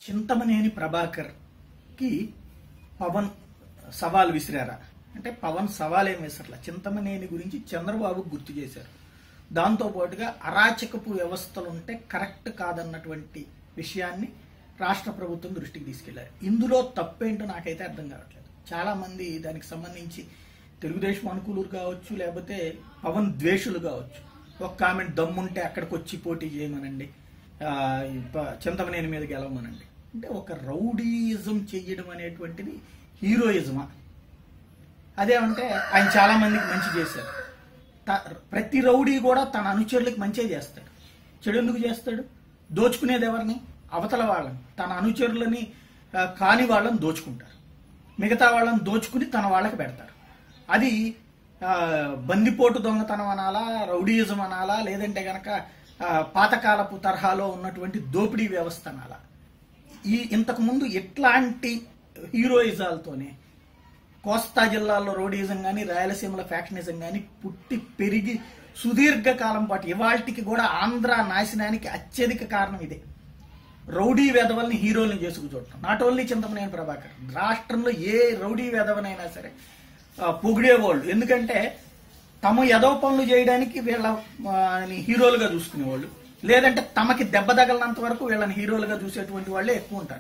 చింతమనేని ప్రభాకర్కి పవన్ సవాల్ విసిరారా అంటే పవన్ సవాల్ ఏం విసరలా. చింతమనేని గురించి చంద్రబాబు గుర్తు చేశారు. దాంతోపాటుగా అరాచకపు వ్యవస్థలు ఉంటే కరెక్ట్ కాదన్నటువంటి విషయాన్ని రాష్ట్ర ప్రభుత్వం దృష్టికి తీసుకెళ్లారు. ఇందులో తప్పేంటో నాకైతే అర్థం కావట్లేదు. చాలా మంది దానికి సంబంధించి తెలుగుదేశం అనుకూలురు కావచ్చు, లేకపోతే పవన్ ద్వేషులు కావచ్చు. ఒక కామెంట్ దమ్ముంటే అక్కడికి వచ్చి పోటీ చేయమనండి, చింతమనేని మీద గెలవమనండి. అంటే ఒక రౌడీయిజం చెయ్యడం అనేటువంటిది హీరోయిజమా? అదేమంటే ఆయన చాలా మందికి మంచి చేశారు. ప్రతి రౌడీ కూడా తన అనుచరులకు మంచే చేస్తాడు. చెడు ఎందుకు చేస్తాడు? దోచుకునేది ఎవరిని? అవతల వాళ్ళని. తన అనుచరులని కాని వాళ్ళని దోచుకుంటారు, మిగతా వాళ్ళని దోచుకుని తన వాళ్ళకి పెడతారు. అది బందిపోటు దొంగతనం అనాలా, రౌడీయిజం అనాలా, లేదంటే గనక పాతకాలపు తరహాలో ఉన్నటువంటి దోపిడీ వ్యవస్థ అనాలా? ఇంతకుముందు ఎట్లాంటి హీరోయిజాలతోనే కోస్తా జిల్లాల్లో రౌడీయిజం కానీ, రాయలసీమలో ఫ్యాక్షనిజం కానీ పుట్టి పెరిగి సుదీర్ఘకాలం పాటు ఇవాళకి కూడా ఆంధ్ర నాశనానికి అత్యధిక కారణం ఇదే. రౌడీ వెధవల్ని హీరోల్ని చేసుకు చూడటం. నాట్ ఓన్లీ చింతమనేని ప్రభాకర్, రాష్ట్రంలో ఏ రౌడీ వెధవనైనా సరే పొగిడేవాళ్ళు. ఎందుకంటే తమ ఎదవ పనులు చేయడానికి వీళ్ళని హీరోలుగా చూసుకునేవాళ్ళు, లేదంటే తమకి దెబ్బ తగలనంత వరకు వీళ్ళని హీరోలుగా చూసేటువంటి వాళ్ళే ఎక్కువ ఉంటారు.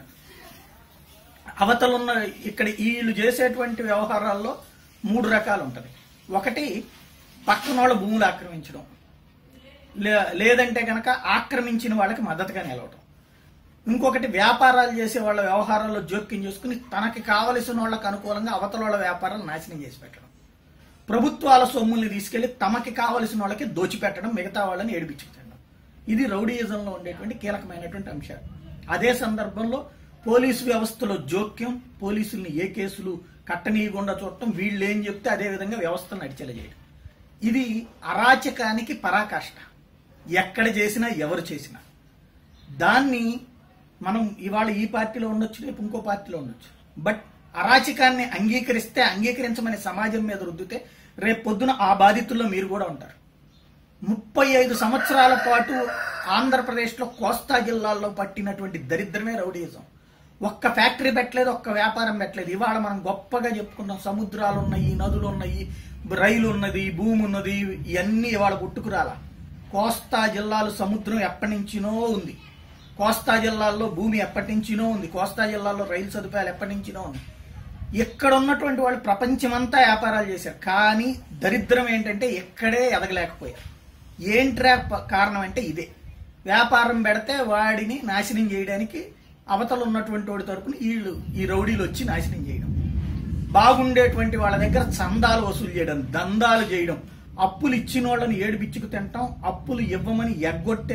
అవతలున్న ఇక్కడ వీళ్ళు చేసేటువంటి వ్యవహారాల్లో 3 రకాలు ఉంటుంది. ఒకటి పక్కన వాళ్ళ భూములు ఆక్రమించడం, లేదంటే కనుక ఆక్రమించిన వాళ్ళకి మద్దతుగా నిలవడం. ఇంకొకటి వ్యాపారాలు చేసే వాళ్ళ వ్యవహారాల్లో జోక్యం చేసుకుని తనకి కావలసిన వాళ్ళకి అనుకూలంగా అవతల వాళ్ళ వ్యాపారాలు నాశనం చేసి పెట్టడం. ప్రభుత్వాల సొమ్ముల్ని తీసుకెళ్లి తమకి కావలసిన వాళ్ళకి దోచిపెట్టడం, మిగతా వాళ్ళని ఏడిపించుకుంటడం. ఇది రౌడీయిజంలో ఉండేటువంటి కీలకమైనటువంటి అంశాలు. అదే సందర్భంలో పోలీసు వ్యవస్థలో జోక్యం, పోలీసుల్ని ఏ కేసులు కట్టనీయకుండా చూడటం, వీళ్ళు ఏం చెప్తే అదే విధంగా వ్యవస్థను నడిచేలా చేయడం. ఇది అరాచకానికి పరాకాష్ట. ఎక్కడ చేసినా ఎవరు చేసినా దాన్ని మనం ఇవాళ ఈ పార్టీలో ఉండొచ్చు, రేపు ఇంకో పార్టీలో ఉండొచ్చు. బట్ అరాచకాన్ని అంగీకరిస్తే, అంగీకరించమని సమాజం మీద రుద్దితే రేపు పొద్దున ఆ బాధితుల్లో మీరు కూడా ఉంటారు. 35 సంవత్సరాల పాటు ఆంధ్రప్రదేశ్లో కోస్తా జిల్లాల్లో పట్టినటువంటి దరిద్రమే రౌడీయిజం. ఒక్క ఫ్యాక్టరీ పెట్టలేదు, ఒక్క వ్యాపారం పెట్టలేదు. ఇవాళ మనం గొప్పగా చెప్పుకున్నాం, సముద్రాలు ఉన్నాయి, నదులు ఉన్నాయి, రైలు ఉన్నది, భూమి ఉన్నది, ఇవన్నీ ఇవాళ పుట్టుకురాల. కోస్తా జిల్లాలు సముద్రం ఎప్పటి నుంచినో ఉంది, కోస్తా జిల్లాల్లో భూమి ఎప్పటి నుంచినో ఉంది, కోస్తా జిల్లాల్లో రైలు సదుపాయాలు ఎప్పటి నుంచినో ఉంది. ఇక్కడ ఉన్నటువంటి వాళ్ళు ప్రపంచమంతా వ్యాపారాలు చేశారు. కానీ దరిద్రం ఏంటంటే ఎక్కడే ఎదగలేకపోయారు. ఏంట్రా కారణం అంటే ఇదే. వ్యాపారం పెడితే వాడిని నాశనం చేయడానికి అవతల ఉన్నటువంటి వాడి తరపున ఈ రౌడీలు వచ్చి నాశనం చేయడం, బాగుండేటువంటి వాళ్ళ దగ్గర చందాలు వసూలు చేయడం, దందాలు చేయడం, అప్పులు ఇచ్చిన వాళ్ళని ఏడిపిచ్చుకు తింటాం, అప్పులు ఇవ్వమని ఎగ్గొట్టే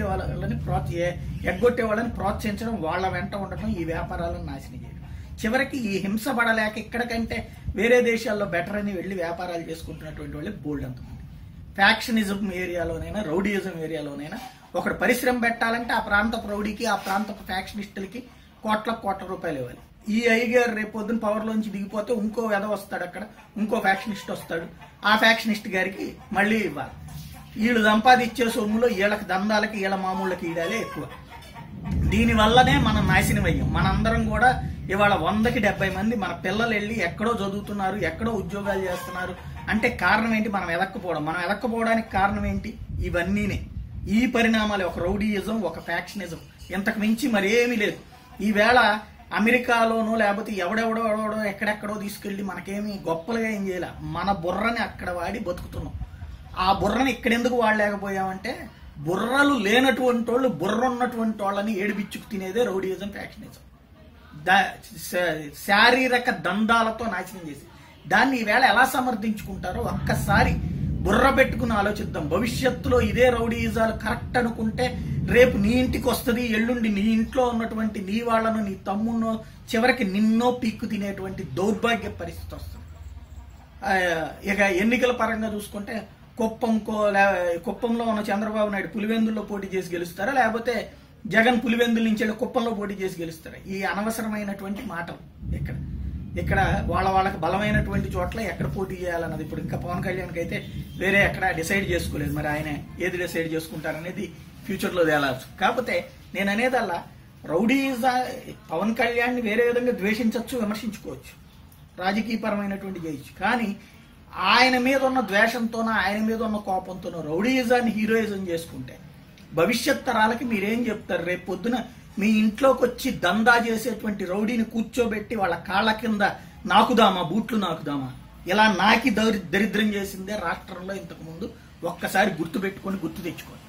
వాళ్ళని ప్రోత్సహించడం, వాళ్ళ వెంట ఉండటం, ఈ వ్యాపారాలను నాశనం చేయడం. చివరికి ఈ హింస పడలేక ఇక్కడికంటే వేరే దేశాల్లో బెటర్ అని వెళ్ళి వ్యాపారాలు చేసుకుంటున్నటువంటి వాళ్ళే బోల్డ్ అంతమంది. ఫ్యాక్షనిజం ఏరియాలోనైనా, రౌడీయిజం ఏరియాలోనైనా ఒకడు పరిశ్రమ పెట్టాలంటే ఆ ప్రాంతపు రౌడీకి, ఆ ప్రాంతపు ఫ్యాక్షనిస్టులకి కోట్ల రూపాయలు ఇవ్వాలి. ఈ అయ్యగారు రేపు పొద్దున పవర్లోంచి దిగిపోతే ఇంకో వెధ వస్తాడు, అక్కడ ఇంకో ఫ్యాక్షనిస్ట్ వస్తాడు, ఆ ఫ్యాక్షనిస్ట్ గారికి మళ్ళీ ఇవ్వాలి. వీళ్ళు సంపాదించే సొమ్ములో వీళ్ళకి దందాలకి, వీళ్ళ మామూళ్ళకి ఈడాలే ఎక్కువ. దీనివల్లనే మనం నాశనం అయ్యాం. మనందరం కూడా ఇవాళ 100కి 70 మంది మన పిల్లలు వెళ్ళి ఎక్కడో చదువుతున్నారు, ఎక్కడో ఉద్యోగాలు చేస్తున్నారు. అంటే కారణం ఏంటి? మనం ఎదక్కపోవడం. మనం ఎదక్కపోవడానికి కారణం ఏంటి? ఇవన్నీనే. ఈ పరిణామాలు, ఒక రౌడీయిజం, ఒక ఫ్యాక్షనిజం, ఇంతకు మించి మరేమీ లేదు. ఈవేళ అమెరికాలోనో లేకపోతే ఎవడెవడో ఎక్కడెక్కడో తీసుకెళ్లి మనకేమి గొప్పలుగా ఏం చేయాల, మన బుర్రని అక్కడ వాడి బతుకుతున్నాం. ఆ బుర్రని ఇక్కడెందుకు వాడలేకపోయామంటే బుర్రలు లేనటువంటి వాళ్ళు, బుర్ర ఉన్నటువంటి వాళ్ళని ఏడిపిచ్చుకు తినేదే రౌడీయిజం, ఫ్యాక్షనిజం. శారీరక దందాలతో నాశనం చేసి దాన్ని ఈవేళ ఎలా సమర్థించుకుంటారో ఒక్కసారి బుర్ర పెట్టుకుని ఆలోచిద్దాం. భవిష్యత్తులో ఇదే రౌడీయిజాలు కరెక్ట్ అనుకుంటే రేపు నీ ఇంటికి వస్తుంది, ఎల్లుండి నీ ఇంట్లో ఉన్నటువంటి నీ వాళ్లను, నీ తమ్మున్నో, చివరికి నిన్నో పీక్కు తినేటువంటి దౌర్భాగ్య పరిస్థితి వస్తుంది. ఇక ఎన్నికల పరంగా చూసుకుంటే కుప్పంలో ఉన్న చంద్రబాబు నాయుడు పులివెందుల్లో పోటీ చేసి గెలుస్తారా, లేకపోతే జగన్ పులివెందుల నుంచి కుప్పంలో పోటీ చేసి గెలుస్తారా? ఈ అనవసరమైనటువంటి మాటలు ఇక్కడ వాళ్ళకి బలమైనటువంటి చోట్ల ఎక్కడ పోటీ చేయాలన్నది ఇప్పుడు ఇంకా పవన్ కళ్యాణ్కి అయితే వేరే ఎక్కడ డిసైడ్ చేసుకోలేదు. మరి ఆయన ఏది డిసైడ్ చేసుకుంటారనేది ఫ్యూచర్లో తేలాల్సి. కాకపోతే నేను అనేదల్లా రౌడీజా పవన్ కళ్యాణ్ వేరే విధంగా ద్వేషించవచ్చు, విమర్శించుకోవచ్చు, రాజకీయపరమైనటువంటి చేయొచ్చు. కానీ ఆయన మీద ఉన్న ద్వేషంతోనో ఆయన మీద ఉన్న కోపంతోనో రౌడీయిజాన్ని హీరోయిజం చేసుకుంటే భవిష్యత్ తరాలకి మీరేం చెప్తారు? రేపు పొద్దున మీ ఇంట్లోకి వచ్చి దందా చేసేటువంటి రౌడీని కూర్చోబెట్టి వాళ్ళ కాళ్ళ కింద నాకుదామా, బూట్లు నాకుదామా, ఇలా నాకి దరిద్రం చేసిందే రాష్ట్రంలో ఇంతకు ముందు. ఒక్కసారి గుర్తు పెట్టుకొని గుర్తు తెచ్చుకోండి.